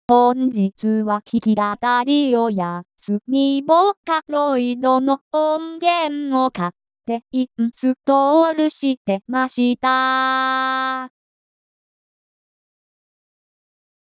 本日は弾き語りを休みボーカロイドの音源を勝手インストールしてました。